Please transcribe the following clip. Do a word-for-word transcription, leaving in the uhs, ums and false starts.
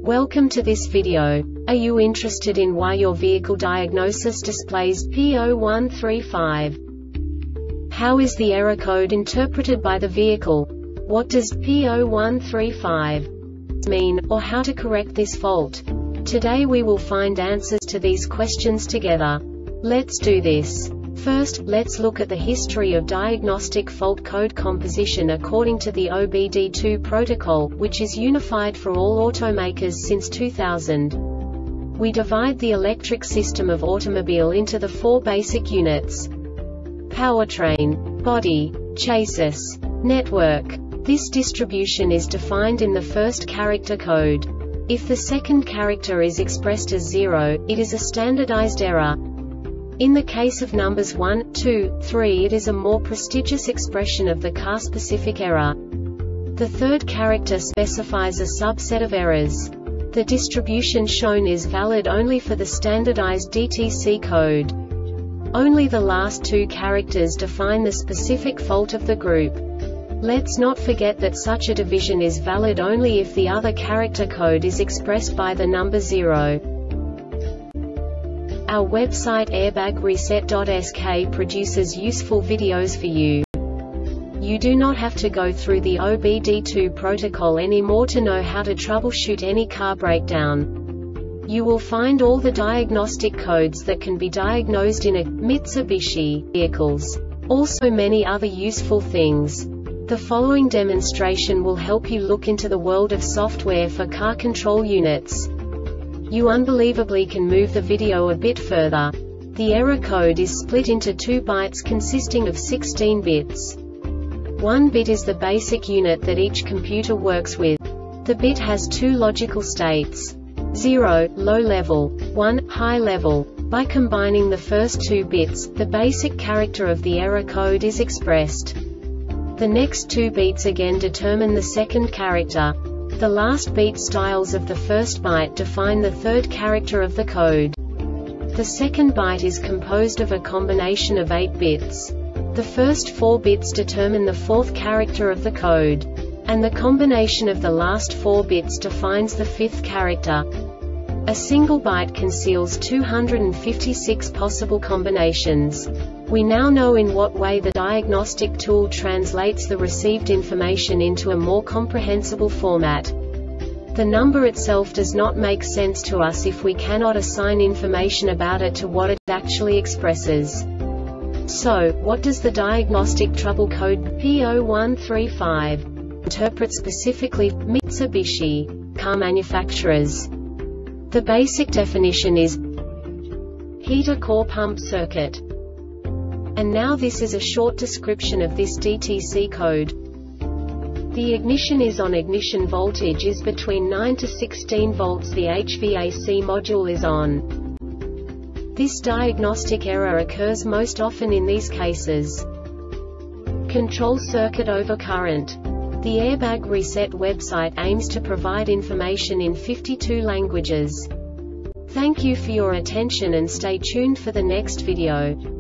Welcome to this video. Are you interested in why your vehicle diagnosis displays P zero one three five? How is the error code interpreted by the vehicle? What does P zero one three five mean, or how to correct this fault? Today we will find answers to these questions together. Let's do this. First, let's look at the history of diagnostic fault code composition according to the O B D two protocol, which is unified for all automakers since two thousand. We divide the electric system of automobile into the four basic units: powertrain, body, chassis, network. This distribution is defined in the first character code. If the second character is expressed as zero, it is a standardized error. In the case of numbers one, two, three, it is a more prestigious expression of the car-specific error. The third character specifies a subset of errors. The distribution shown is valid only for the standardized D T C code. Only the last two characters define the specific fault of the group. Let's not forget that such a division is valid only if the other character code is expressed by the number zero. Our website airbag reset dot S K produces useful videos for you. You do not have to go through the O B D two protocol anymore to know how to troubleshoot any car breakdown. You will find all the diagnostic codes that can be diagnosed in a Mitsubishi vehicles. Also many other useful things. The following demonstration will help you look into the world of software for car control units. You unbelievably can move the video a bit further. The error code is split into two bytes consisting of sixteen bits. One bit is the basic unit that each computer works with. The bit has two logical states: zero, low level, one, high level. By combining the first two bits, the basic character of the error code is expressed. The next two beats again determine the second character. The last beat styles of the first byte define the third character of the code. The second byte is composed of a combination of eight bits. The first four bits determine the fourth character of the code. And the combination of the last four bits defines the fifth character. A single byte conceals two hundred fifty-six possible combinations. We now know in what way the diagnostic tool translates the received information into a more comprehensible format. The number itself does not make sense to us if we cannot assign information about it to what it actually expresses. So, what does the diagnostic trouble code P zero one three five interpret specifically for Mitsubishi car manufacturers? The basic definition is heater core pump circuit. And now this is a short description of this D T C code. The ignition is on. Ignition voltage is between nine to sixteen volts. The H V A C module is on. This diagnostic error occurs most often in these cases: control circuit overcurrent. The Airbag Reset website aims to provide information in fifty-two languages. Thank you for your attention and stay tuned for the next video.